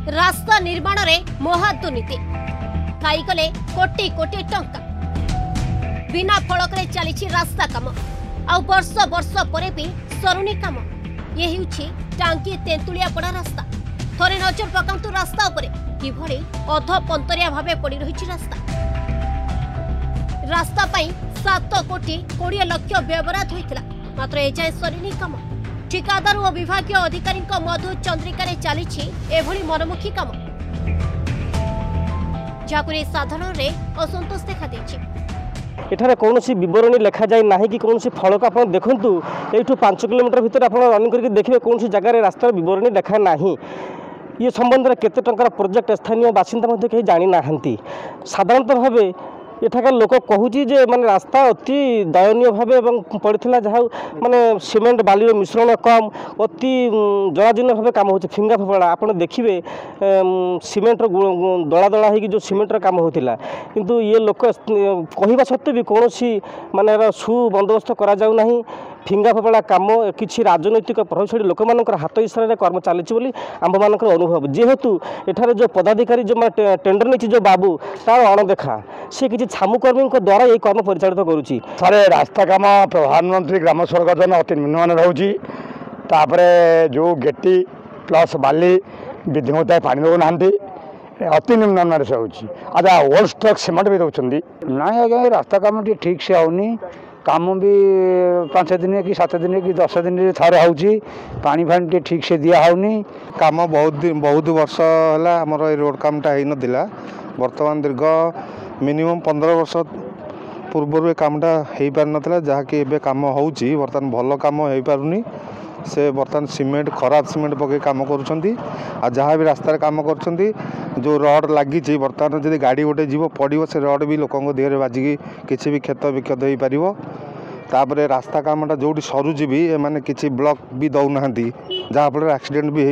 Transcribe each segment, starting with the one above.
रास्ता निर्माण रे महा दुर्नीति खाई गले कोटी कोटी टंका बिना फलक रे चली रास्ता काम आ वर्ष वर्ष परे भी सरुनी काम ये हेउछि टांकी तेंतुलिया पड़ा रास्ता थोरे नजर पकांतु रास्ता उपरे किभଳି अध पंतरिया भाबे पड़ी रहिछि रास्ता पाई 7 कोटी 20 लाख व्यवराध होइतिला मात्र एजाय सरिनी काम ठिकादार और विभागीय अधिकारी मधु चंद्रिका चली एभली मनमुखी काम जहां साधारण रे असंतोष देखा देछि। एठारे कौन बरणी लिखा जाए ना कि कौन फलक आप देखूँ यू 5 किलोमीटर भितर आप रनिंग करके देखिए कौन जगार रास्तार बरणी देखा ना ये संबंध में केते टंकार प्रोजेक्ट स्थानीय बासिंदा कहीं जानी ना साधारणतः भाव एठाकार लोक कहूँ जे माने रास्ता अति दयनीय भाव पड़ता जहाँ माने सीमेंट बाली मिश्रण कम अति जलाजीर्ण भाव काम हो फिंगा फोड़ा आप देखिए सीमेंट दला दला हो जो सीमेंटर काम होता किंतु ये लोक कहवा सत्वे भी कौन माने सुबंदोबस्त करा फिंगा फोड़ा काम किसी राजनैतिक प्रभावशाली लोक मान हाथ इशारे कर्म चली आम मान अनुभव जेहेतु एठार जो पदाधिकारी जो टेंडर नहीं जो बाबू तार अणदेखा सी किसी छामुकर्मी द्वारा ये कर्म परिचालित करुच्ची सारे रास्ता काम प्रधानमंत्री ग्राम सड़क योजना अति निम्नमान रोचे जो गेटी प्लस बाली विधिमताए पानी दौना अति निम्नमान से होची अच्छा ओल्ड स्टॉक सीमेंट भी दौरान ना आज्ञा रास्ता काम ठीक से आउनी काम भी 5 दिन कि 7 दिन कि 10 दिन थे होची पानी फानी ठीक से दिया होनी काम बहुत वर्ष है आमर रोड कामटा हो नाला बर्तमान दीर्घ मिनिमम 15 वर्ष पूर्व कामटा हो पार नाला जहाँकि एवं कम हो बर्तमान भल कम हो पारुनी से बर्तमान सीमेंट खराब सीमेंट पकई कम कर जहाँ भी रास्तार कम कर जो रड लगी बर्तमान जब गाड़ी गोटे जीव पड़ो से रड भी लोकों देह बाजिकी किसी भी क्षत विक्षत हो पार रास्ता कामटा जो सरुची भी एमाने किसी ब्लॉक भी दौना जहाँफल एक्सीडेंट भी हो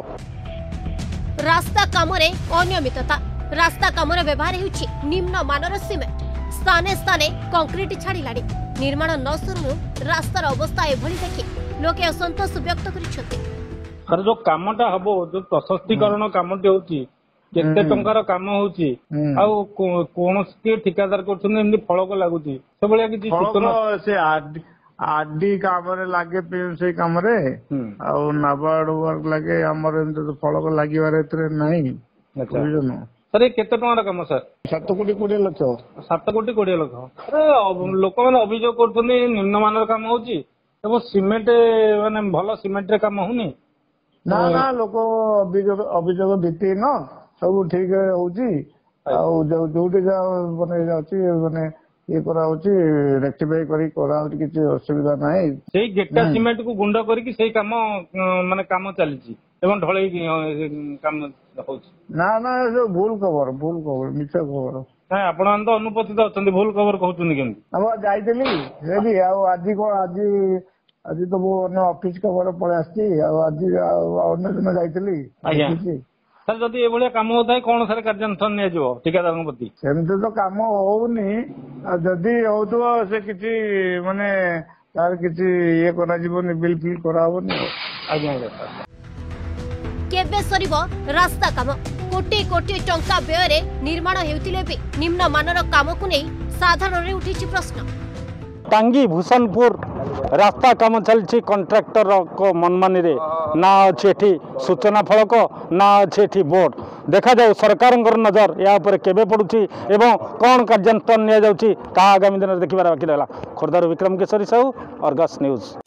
पार। रास्ता काम अनियमितता रास्ता काम व्यवहार होउछि निम्न मानर सीमेंट स्थाने स्थाने कंक्रीट छाड़िलाणी निर्माण न सरुनु रास्तार अवस्था एभली देखि लोके असंतोष व्यक्त करिछथि। सर जो कामटा हबो जो प्रशस्तीकरण कामटी होउछि केते टंकार काम होउछि आ कोन के ठिकादार करछन एमनी फलक लागुछि सब बलिया किछि सूचना से आरडी काम रे लागे से काम रे आ नाबार्ड वर्क लागे हमर एमते फलक लागिवार एतरे नाही बुझनो सर ये केते टंकार काम सर 7 कोटी 20 लाख 7 कोटी 20 लाख अरे लोक माने अभियोग करछन निम्नमानर काम होउछि एवं सीमेंट माने भल सीमेंट रे काम होनी ना ना लोक अभियोग भित्ति न सब ठीक होउछि आ जोटे जा माने जाउछि माने ये करा होउछि रेक्टिफाई करी करा होउछि किछि असुविधा नाही सेही गेटा सीमेंट को गुंडा करी कि सेही काम माने काम चलीछि एवं ढळई काम होउछि ना ना जो भूल खबर मिछ खबर ना आपण तो अनुपस्थित अछंती भूल खबर कहउछन केमति हम जाइतली रेडी आ आज तो वो ऑफिस खबर पळे आछि आ आज अन्य दिन जाइतली आज्ञा सर जदि ए भलिया काम होता है कौन सर कार्यानुष्ठान निया जिवो ठिकादार प्रति सेमते तो काम होउनी जदि होतबो से किछि माने तार किछि ये करा जीवनी बिल फिल करा होनी आज्ञा केबे सरीबो रास्ता काम कोटी कोटी टंका व्यय रे निर्माण हेउतिले भी निम्न मानर काम को नै साधारण रे उठिछि प्रश्न। टांगी भूषणपुर रास्ता काम चलछि कॉन्ट्रैक्टर को मनमानी रे ना अच्छे सूचना फलक ना अच्छे बोर्ड देखा जाए सरकार नजर या पर केबे पड़ुछि एवं कौन कार्यानुष्ठान निया जाउछि ता आगामी दिन में देखिबार बाकी रहला। खोर्धार विक्रम केशरी साहू, अर्गस न्यूज।